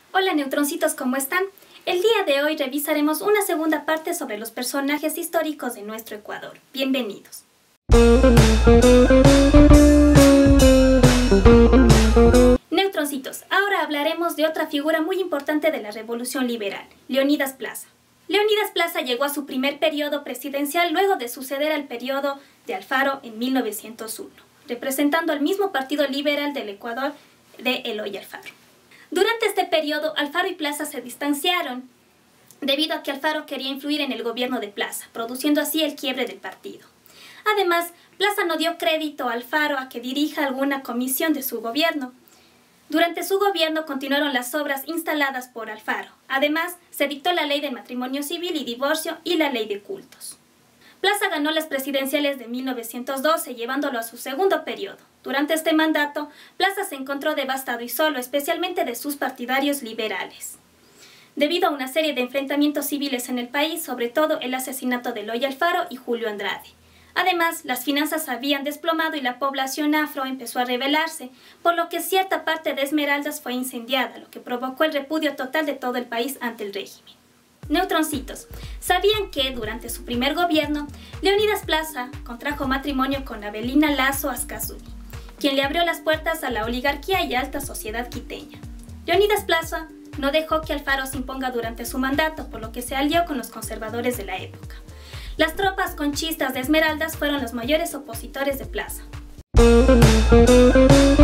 Hola neutroncitos, ¿cómo están? El día de hoy revisaremos una segunda parte sobre los personajes históricos de nuestro Ecuador. Bienvenidos. Neutroncitos, ahora hablaremos de otra figura muy importante de la Revolución Liberal, Leonidas Plaza. Leonidas Plaza llegó a su primer periodo presidencial luego de suceder al periodo de Alfaro en 1901, representando al mismo Partido Liberal del Ecuador de Eloy Alfaro. Durante este periodo, Alfaro y Plaza se distanciaron debido a que Alfaro quería influir en el gobierno de Plaza, produciendo así el quiebre del partido. Además, Plaza no dio crédito a Alfaro a que dirija alguna comisión de su gobierno. Durante su gobierno continuaron las obras instaladas por Alfaro. Además, se dictó la ley de matrimonio civil y divorcio y la ley de cultos. Plaza ganó las presidenciales de 1912, llevándolo a su segundo periodo. Durante este mandato, Plaza se encontró devastado y solo, especialmente de sus partidarios liberales, debido a una serie de enfrentamientos civiles en el país, sobre todo el asesinato de Eloy Alfaro y Julio Andrade. Además, las finanzas habían desplomado y la población afro empezó a rebelarse, por lo que cierta parte de Esmeraldas fue incendiada, lo que provocó el repudio total de todo el país ante el régimen. Neutroncitos, ¿sabían que durante su primer gobierno, Leonidas Plaza contrajo matrimonio con Avelina Lazo Ascazuni, quien le abrió las puertas a la oligarquía y alta sociedad quiteña? Leonidas Plaza no dejó que Alfaro se imponga durante su mandato, por lo que se alió con los conservadores de la época. Las tropas conchistas de Esmeraldas fueron los mayores opositores de Plaza.